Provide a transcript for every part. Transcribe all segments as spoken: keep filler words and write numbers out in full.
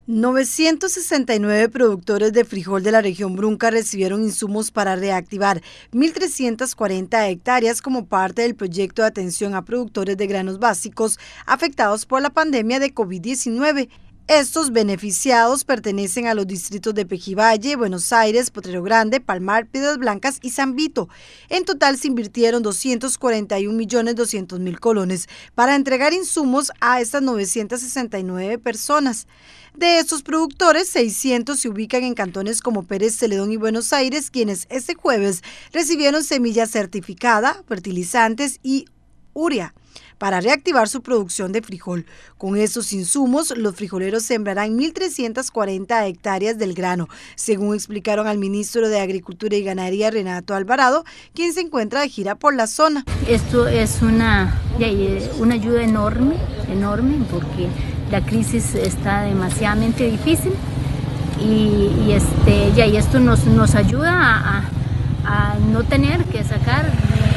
novecientos sesenta y nueve productores de frijol de la región Brunca recibieron insumos para reactivar mil trescientas cuarenta hectáreas como parte del proyecto de atención a productores de granos básicos afectados por la pandemia de COVID diecinueve. Estos beneficiados pertenecen a los distritos de Pejivalle, Buenos Aires, Potrero Grande, Palmar, Piedras Blancas y San Vito. En total se invirtieron doscientos cuarenta y un millones doscientos mil colones para entregar insumos a estas novecientas sesenta y nueve personas. De estos productores, seiscientos se ubican en cantones como Pérez Celedón y Buenos Aires, quienes este jueves recibieron semilla certificada, fertilizantes y urea para reactivar su producción de frijol. Con estos insumos, los frijoleros sembrarán mil trescientas cuarenta hectáreas del grano, según explicaron al ministro de Agricultura y Ganadería, Renato Alvarado, quien se encuentra de gira por la zona. Esto es una, una ayuda enorme, enorme, porque la crisis está demasiadamente difícil y, y, este, y esto nos, nos ayuda a, a, a no tener que sacar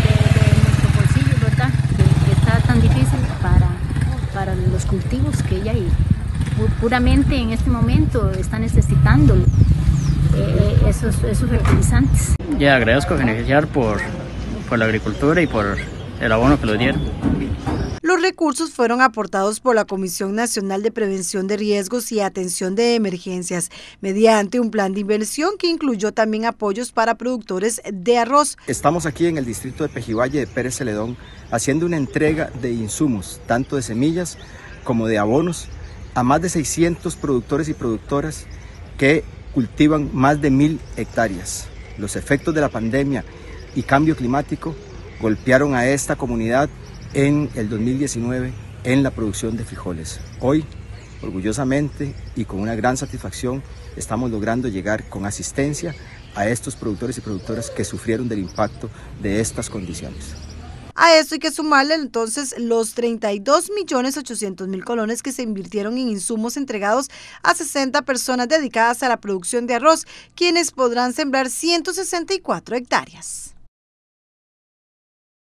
tan difícil para, para los cultivos que ella y puramente en este momento están necesitando eh, esos, esos fertilizantes. Ya agradezco beneficiar por, por la agricultura y por el abono que lo dieron. Los recursos fueron aportados por la Comisión Nacional de Prevención de Riesgos y Atención de Emergencias mediante un plan de inversión que incluyó también apoyos para productores de arroz. Estamos aquí en el distrito de Pejivalle de Pérez Celedón haciendo una entrega de insumos, tanto de semillas como de abonos, a más de seiscientos productores y productoras que cultivan más de mil hectáreas. Los efectos de la pandemia y cambio climático golpearon a esta comunidad en el dos mil diecinueve en la producción de frijoles. Hoy, orgullosamente y con una gran satisfacción, estamos logrando llegar con asistencia a estos productores y productoras que sufrieron del impacto de estas condiciones. A esto hay que sumarle entonces los treinta y dos millones ochocientos mil colones que se invirtieron en insumos entregados a sesenta personas dedicadas a la producción de arroz, quienes podrán sembrar ciento sesenta y cuatro hectáreas.